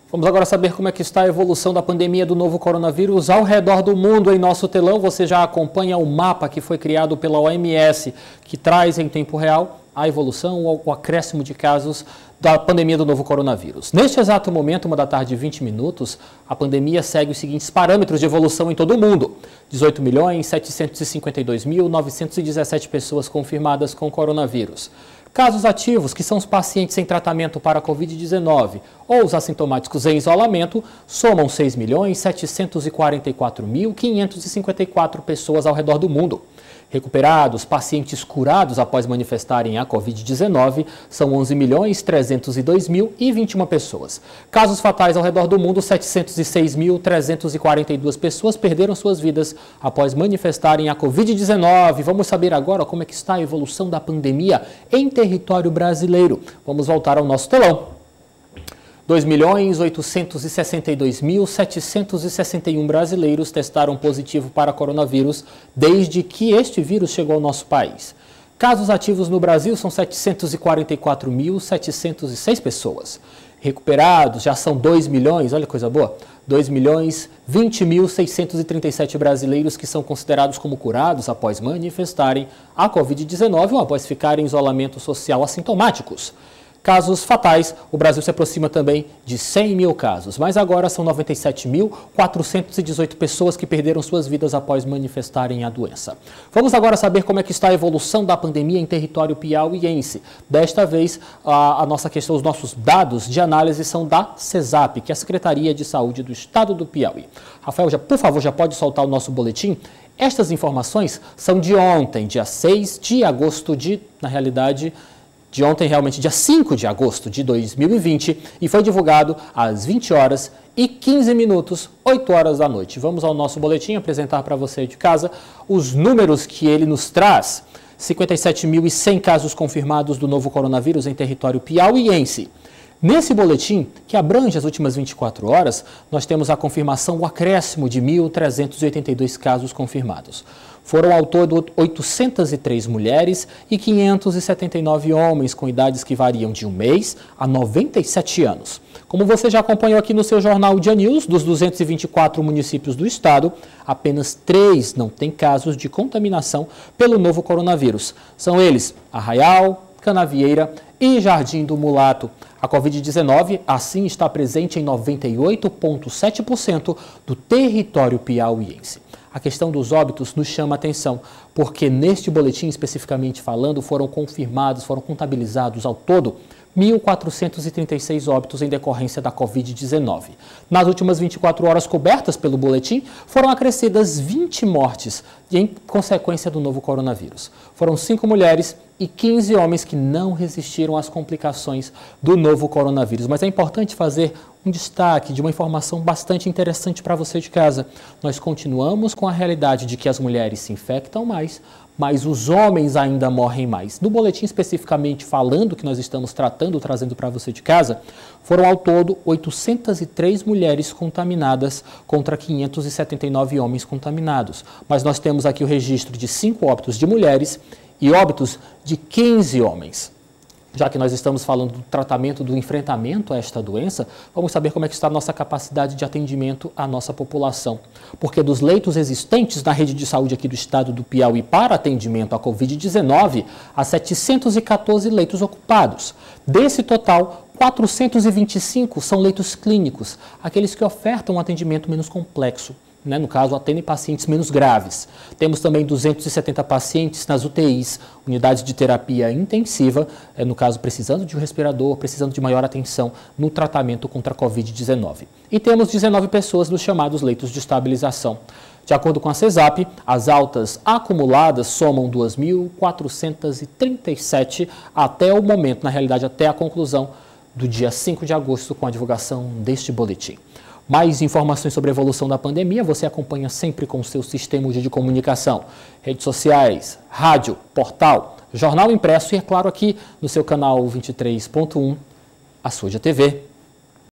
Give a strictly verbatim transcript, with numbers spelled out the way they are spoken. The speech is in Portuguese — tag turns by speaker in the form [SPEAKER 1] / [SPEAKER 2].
[SPEAKER 1] Vamos agora saber como é que está a evolução da pandemia do novo coronavírus ao redor do mundo. Em nosso telão você já acompanha o mapa que foi criado pela O M S, que traz em tempo real a evolução ou o acréscimo de casos da pandemia do novo coronavírus. Neste exato momento, uma da tarde e vinte minutos, a pandemia segue os seguintes parâmetros de evolução em todo o mundo. dezoito milhões setecentos e cinquenta e dois mil novecentos e dezessete pessoas confirmadas com coronavírus. Casos ativos, que são os pacientes em tratamento para a covid dezenove ou os assintomáticos em isolamento, somam seis milhões setecentos e quarenta e quatro mil quinhentos e cinquenta e quatro pessoas ao redor do mundo. Recuperados, pacientes curados após manifestarem a covid dezenove, são onze milhões trezentos e dois mil e vinte e uma pessoas. Casos fatais ao redor do mundo, setecentos e seis mil trezentos e quarenta e duas pessoas perderam suas vidas após manifestarem a covid dezenove. Vamos saber agora como é que está a evolução da pandemia em território brasileiro. Vamos voltar ao nosso telão. dois milhões oitocentos e sessenta e dois mil setecentos e sessenta e um brasileiros testaram positivo para coronavírus desde que este vírus chegou ao nosso país. Casos ativos no Brasil são setecentos e quarenta e quatro mil setecentos e seis pessoas. Recuperados já são dois milhões, olha que coisa boa, dois milhões vinte mil seiscentos e trinta e sete brasileiros que são considerados como curados após manifestarem a covid dezenove ou após ficarem em isolamento social assintomáticos. Casos fatais, o Brasil se aproxima também de cem mil casos, mas agora são noventa e sete mil quatrocentos e dezoito pessoas que perderam suas vidas após manifestarem a doença. Vamos agora saber como é que está a evolução da pandemia em território piauiense. Desta vez, a, a nossa questão, os nossos dados de análise são da CESAP, que é a Secretaria de Saúde do Estado do Piauí. Rafael, já, por favor, já pode soltar o nosso boletim? Estas informações são de ontem, dia seis de agosto de, na realidade, de ontem, realmente, dia cinco de agosto de dois mil e vinte, e foi divulgado às vinte horas e quinze minutos, oito horas da noite. Vamos ao nosso boletim apresentar para você de casa os números que ele nos traz. cinquenta e sete mil e cem casos confirmados do novo coronavírus em território piauiense. Nesse boletim, que abrange as últimas vinte e quatro horas, nós temos a confirmação, o acréscimo de mil trezentos e oitenta e dois casos confirmados. Foram ao todo oitocentas e três mulheres e quinhentos e setenta e nove homens com idades que variam de um mês a noventa e sete anos. Como você já acompanhou aqui no seu jornal Dia News, dos duzentos e vinte e quatro municípios do estado, apenas três não têm casos de contaminação pelo novo coronavírus. São eles Arraial, Canavieira e Jardim do Mulato. A covid dezenove, assim, está presente em noventa e oito vírgula sete por cento do território piauiense. A questão dos óbitos nos chama a atenção, porque neste boletim, especificamente falando, foram confirmados, foram contabilizados ao todo mil quatrocentos e trinta e seis óbitos em decorrência da covid dezenove. Nas últimas vinte e quatro horas cobertas pelo boletim, foram acrescidas vinte mortes em consequência do novo coronavírus. Foram cinco mulheres e quinze homens que não resistiram às complicações do novo coronavírus. Mas é importante fazer um destaque de uma informação bastante interessante para você de casa. Nós continuamos com a realidade de que as mulheres se infectam mais, mas os homens ainda morrem mais. No boletim especificamente falando que nós estamos tratando, trazendo para você de casa, foram ao todo oitocentas e três mulheres contaminadas contra quinhentos e setenta e nove homens contaminados. Mas nós temos aqui o registro de cinco óbitos de mulheres e óbitos de quinze homens. Já que nós estamos falando do tratamento, do enfrentamento a esta doença, vamos saber como é que está a nossa capacidade de atendimento à nossa população. Porque dos leitos existentes na rede de saúde aqui do estado do Piauí para atendimento à covid dezenove, há setecentos e quatorze leitos ocupados. Desse total, quatrocentos e vinte e cinco são leitos clínicos, aqueles que ofertam um atendimento menos complexo. Né, no caso, atendem pacientes menos graves. Temos também duzentos e setenta pacientes nas U T Is, unidades de terapia intensiva, é, no caso, precisando de um respirador, precisando de maior atenção no tratamento contra a covid dezenove. E temos dezenove pessoas nos chamados leitos de estabilização. De acordo com a CESAP, as altas acumuladas somam duas mil quatrocentas e trinta e sete até o momento, na realidade, até a conclusão do dia cinco de agosto, com a divulgação deste boletim. Mais informações sobre a evolução da pandemia você acompanha sempre com o seu sistema de comunicação, redes sociais, rádio, portal, jornal impresso e, é claro, aqui no seu canal vinte e três ponto um, Açude T V.